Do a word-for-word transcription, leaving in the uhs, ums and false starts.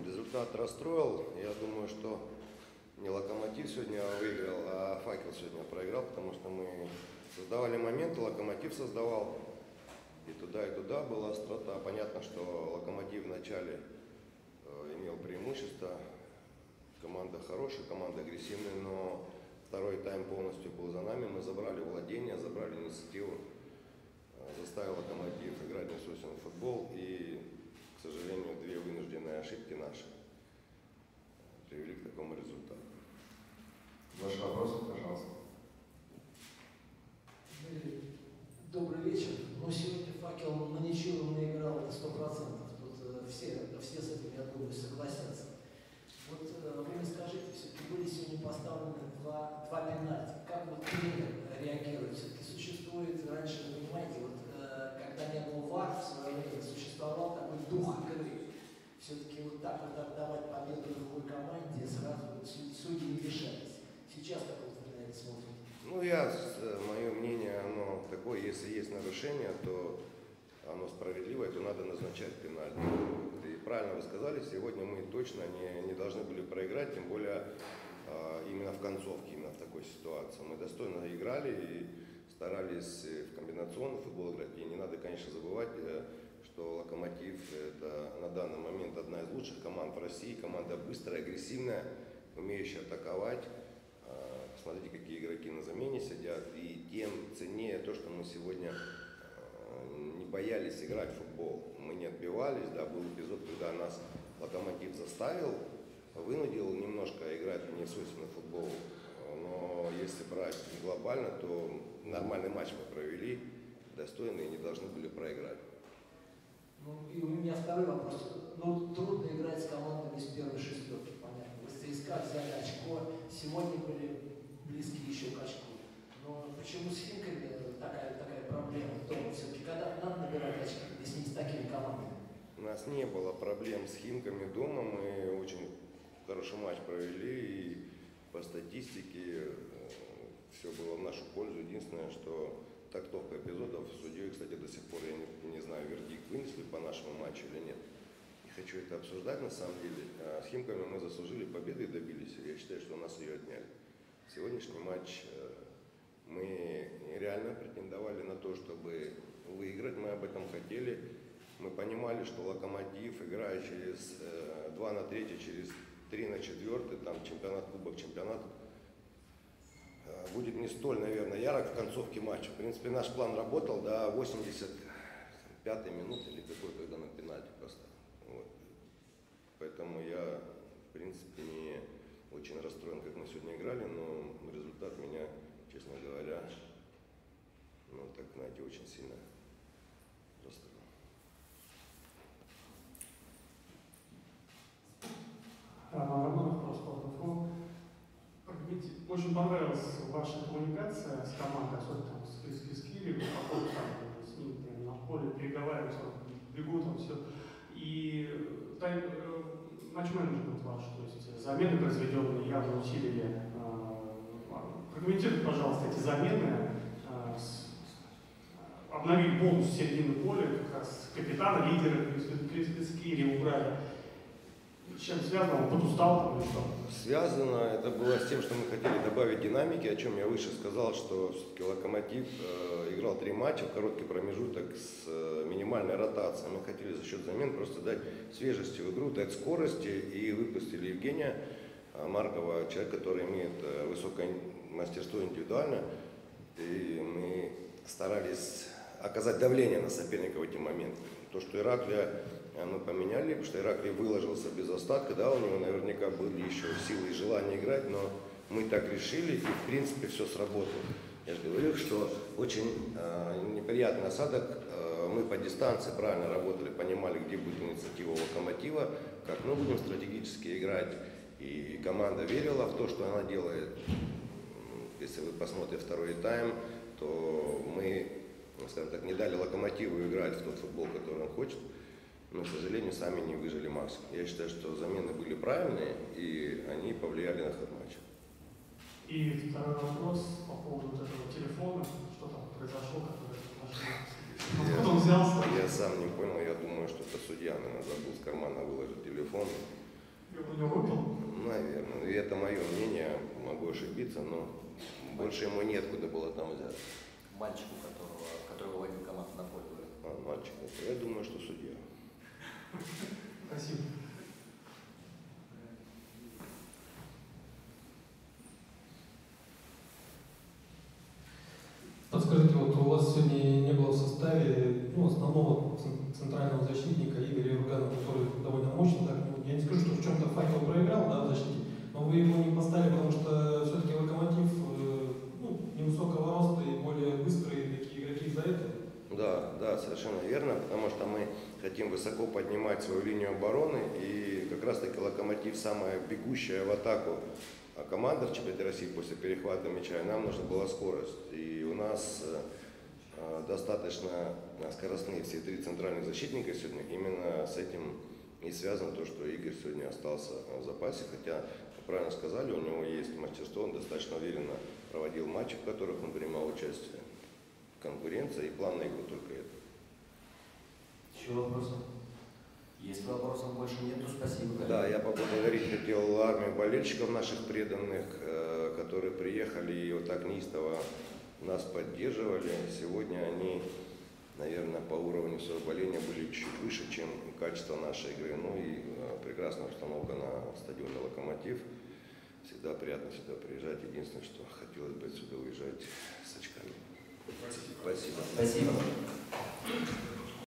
результат расстроил. Я думаю, что не Локомотив сегодня выиграл, а Факел сегодня проиграл, потому что мы создавали моменты, Локомотив создавал. И туда, и туда была острота. Понятно, что Локомотив в начале э, имел преимущество. Команда хорошая, команда агрессивная, но второй тайм полностью был за нами. Мы забрали владение, забрали инициативу, э, заставил Локомотив играть несвойственный футбол. И, к сожалению, две вынужденные ошибки наши привели к такому результату. Ваши вопросы, пожалуйста. Добрый вечер. Ну, сегодня Факел на ничью не играл на сто процентов. Тут э, все, все с этим, я думаю, согласятся. Вот э, вы мне скажите, все-таки были сегодня поставлены два, два пенальти. Как вот тренер реагирует? Все-таки существует, раньше, вы понимаете, вот э, когда не был ВАР в свое время, существовал такой дух игры. Все-таки вот так вот отдавать победу другой команде сразу вот, судьи не решались. Сейчас как вот вы на это смотрите? Ну, я, мое мнение, оно такое, если есть нарушение, то оно справедливое, то надо назначать пенальти. И правильно вы сказали, сегодня мы точно не, не должны были проиграть, тем более именно в концовке, именно в такой ситуации. Мы достойно играли и старались в комбинационный футбол играть. И не надо, конечно, забывать, что Локомотив – это на данный момент одна из лучших команд в России, команда быстрая, агрессивная, умеющая атаковать. Посмотрите, какие игроки на замене сидят, и тем ценнее то, что мы сегодня не боялись играть в футбол. Мы не отбивались, да, был эпизод, когда нас Локомотив заставил, вынудил немножко играть в несвойственный футбол. Но если брать глобально, то нормальный матч мы провели, достойные, не должны были проиграть. Ну, и у меня второй вопрос. Ну, трудно играть с командами из первой шестерки, понятно. Вы с ЦСКА взяли очко, сегодня были близки еще к очку. Но почему с Химками такая, такая проблема? То все-таки когда надо набирать очки, если не с такими командами? У нас не было проблем с Химками дома, мы очень хороший матч провели, и по статистике все было в нашу пользу. Единственное, что трактовка эпизодов судьей, кстати, до сих пор я не, не знаю, вердикт вынесли по нашему матчу или нет. Не хочу это обсуждать на самом деле. А с Химками мы заслужили победы и добились. Я считаю, что у нас ее отняли. Сегодняшний матч мы реально претендовали на то, чтобы выиграть. Мы об этом хотели. Мы понимали, что Локомотив, играя через два на три, через три на четыре, там чемпионат, кубок, чемпионат, будет не столь, наверное, ярок в концовке матча. В принципе, наш план работал до восьмидесятой пятой минуты или какой, когда на пенальти просто. Вот. Поэтому я, в принципе, не очень расстроен, как мы сегодня играли, но результат меня, честно говоря, ну так, знаете, очень сильно расстроил. Романов, Роспортинфо. Очень понравилась ваша коммуникация с командой, особенно там, с, с, с Киевом, по ходу там, с ним прямо на поле переговариваются, бегут там все. И тайм, э, матч-менеджмент ваш, то есть замены, произведенные, явно усилили. Э, прокомментируйте, пожалуйста, эти замены. Э, с, обновили полностью середину поля, как раз капитана, лидера, из Киева убрали. С чем связано? Он подустал там или что? Связано это было с тем, что мы хотели добавить динамики, о чем я выше сказал, что все-таки Локомотив э, играл три матча в короткий промежуток с э, минимальной ротацией. Мы хотели за счет замен просто дать свежести в игру, дать скорости, и выпустили Евгения э, Маркова, человек, который имеет э, высокое мастерство индивидуально, и мы старались оказать давление на соперника в эти моменты. То, что Ираклия мы поменяли, потому что Ираклий выложился без остатка, да, у него наверняка были еще силы и желание играть, но мы так решили, и в принципе все сработало. Я же говорил, что очень э, неприятный осадок, э, мы по дистанции правильно работали, понимали, где будет инициатива Локомотива, как мы будем стратегически играть, и команда верила в то, что она делает. Если вы посмотрите второй тайм, то мы, скажем так, не дали Локомотиву играть в тот футбол, который он хочет. Но, к сожалению, сами не выжили максимум. Я считаю, что замены были правильные, и они повлияли на ход матча. И второй вопрос по поводу вот этого телефона. Что там произошло, который Откуда он взялся? Я сам не понял, я думаю, что это судья, наверное, забыл с кармана выложить телефон. у него выпил? Наверное. И это мое мнение, могу ошибиться, но больше ему неоткуда было там взять. Мальчику, которого, который выводил команду на поле. А, мальчик, это, я думаю, что судья. Спасибо. Подскажите, вот у вас сегодня не было в составе ну, основного центрального защитника Игоря Юрганова, который довольно мощно, так, ну, я не скажу, что в чем-то Факел проиграл, да, в защите, но вы его не поставили, потому что все-таки Локомотив э, ну, невысокого роста и более быстрые такие игроки из-за этого. Да, да, совершенно верно, потому что мы хотим высоко поднимать свою линию обороны, и как раз таки Локомотив самая бегущая в атаку команда в чемпионате России после перехвата мяча, и нам нужна была скорость. И у нас э, достаточно скоростные все три центральных защитника сегодня. Именно с этим и связано то, что Игорь сегодня остался в запасе, хотя, как правильно сказали, у него есть мастерство, он достаточно уверенно проводил матчи, в которых он принимал участие. Конкуренция и план на игру только это. Еще вопросы? Если вопросов больше нету, спасибо. Да, я поблагодарить хотел армию болельщиков наших преданных, которые приехали и вот так неистово нас поддерживали. Сегодня они, наверное, по уровню своего боления были чуть выше, чем качество нашей игры. Ну и прекрасная установка на стадионе «Локомотив». Всегда приятно сюда приезжать. Единственное, что хотелось бы отсюда уезжать с очками. Спасибо. Спасибо.